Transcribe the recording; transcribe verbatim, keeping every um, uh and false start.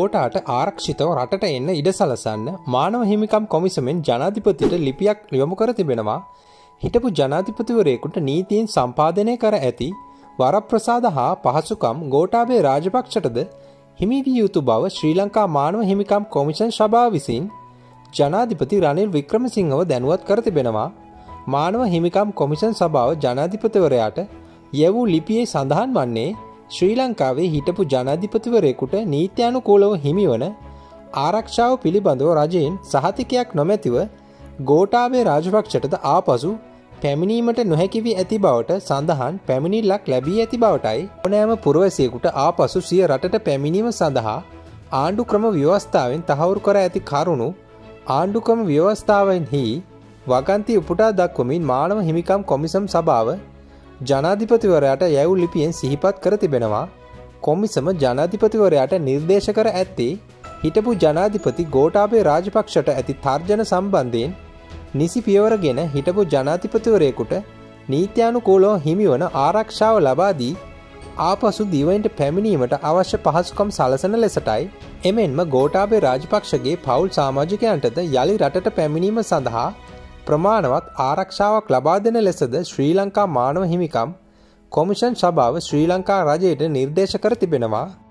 ගෝඨාට ආරක්ෂිතව රටට එන්න ඉඩ සලසන්න මානව හිමිකම් කොමිසමෙන් ජනාධිපතිට ලිපියක් යොමු කර තිබෙනවා. හිටපු ජනාධිපතිවරයෙකුට නීතියෙන් සම්පාදනය කර ඇති වරප්‍රසාද හා පහසුකම් ගෝඨාභය රාජපක්ෂටද හිමි විය යුතු බව ශ්‍රී ලංකා මානව හිමිකම් කොමිෂන් සභාව විසින් ජනාධිපති රනිල් වික්‍රමසිංහව දැනුවත් කර තිබෙනවා. මානව හිමිකම් කොමිෂන් සභාව ජනාධිපතිවරයාට යැවූ ලිපියේ සඳහන් වන්නේ ශ්‍රී ලංකාවේ හිටපු ජනාධිපතිවරයෙකුට නීත්‍යානුකූලව හිමිවන ආරක්ෂාව පිළිබඳව රජයෙන් සහතිකයක් නොමැතිව ගෝඨාභය රාජපක්ෂටද ආපසු පැමිණීමට නොහැකි වී ඇති බවට සඳහන් පැමිණිල්ලක් ලැබී ඇති බවටයි ඕනෑම පුරවැසියෙකුට ආපසු සිය රටට පැමිණීම සඳහා ආණ්ඩුක්‍රම ව්‍යවස්ථාවෙන් තහවුරු කර ඇති කරුණු ආණ්ඩුක්‍රම ව්‍යවස්ථාවෙන්හි වගන්ති උපුටා දක්වමින් මානව හිමිකම් කොමිසම් සභාව ජනාධිපතිවරයාට යැවූ ලිපියෙන් සිහිපත් කර තිබෙනවා. කොමිසම ජනාධිපතිවරයාට නිර්දේශ කර ඇත්තේ හිටපු ජනාධිපති ගෝඨාභය රාජපක්ෂට ඇති තර්ජන සම්බන්ධයෙන් නිසි පියවරගෙන හිටපු ජනාධිපතිවරයෙකුට නීත්‍යානුකූලව හිමිවන ආරක්ෂාව ලබා දී ආපසු දිවයිනට පැමිණීමට අවශ්‍ය පහසුකම් සලසන ලෙසටයි. එමෙන්ම ගෝඨාභය රාජපක්ෂගේ පවුල් සමාජිකයන්ටද යලි රටට පැමිණීම සඳහා ප්‍රමාණවත් ආරක්ෂාවක් ලබා දෙන ලෙසද ශ්‍රී ලංකා මානව හිමිකම් කොමිෂන් සභාව ශ්‍රී ලංකා රජයට නිර්දේශ කර තිබෙනවා.